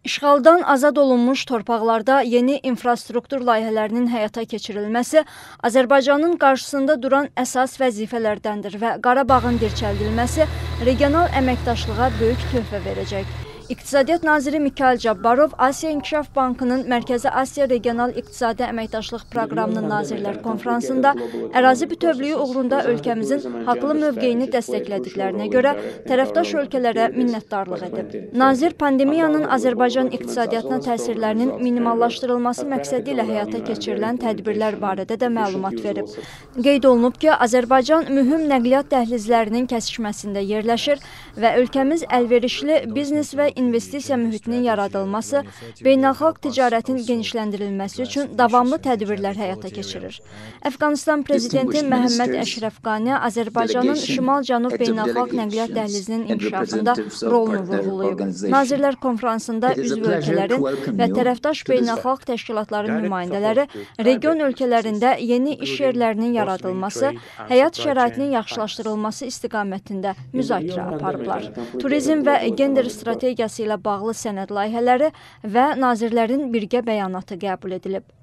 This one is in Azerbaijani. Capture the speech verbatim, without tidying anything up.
İşğaldan azad olunmuş torpaqlarda yeni infrastruktur layihələrinin həyata keçirilməsi Azərbaycanın qarşısında duran əsas vəzifələrdəndir və Qarabağın dirçəldilməsi regional əməkdaşlığa böyük töhfə verəcək. İqtisadiyyat naziri Mikayıl Cabbarov Asiya İnkişaf Bankının Mərkəzi Asiya Regional İqtisadi Əməkdaşlıq Proqramının Nazirlər Konfransında ərazi bütövlüyü uğrunda ölkəmizin haqlı mövqeyini dəstəklədiklərinə görə tərəfdaş ölkələrə minnətdarlıq edib. Nazir pandemiyanın Azərbaycan iqtisadiyyatına təsirlərinin minimallaşdırılması məqsədi ilə həyata keçirilən tədbirlər barədə də məlumat verib. Qeyd olunub ki, Azərbaycan mühüm nəqliyyat dəhlizlərinin kəsişməsində yerləşir və ölkəmiz əlverişli biznes və investisiya mühitinin yaradılması, beynəlxalq ticarətin genişləndirilməsi üçün davamlı tədbirlər həyata keçirir. Əfqanistan Prezidenti Məhəmməd Əşrəf Qani Azərbaycanın Şimal-Cənub beynəlxalq nəqliyyat dəhlizinin inkişafında rolunu vurğulayıb. Nazirlər Konfransında üzv ölkələrin və tərəfdaş beynəlxalq təşkilatların nümayəndələri region ölkələrində yeni iş yerlərinin yaradılması, həyat şəraitinin yaxşılaşdırılması istiqamətində müzakirə aparıblar. Turizm və gender strategiyası ilə bağlı sənəd layihələri və nazirlərin birgə bəyanatı qəbul edilib.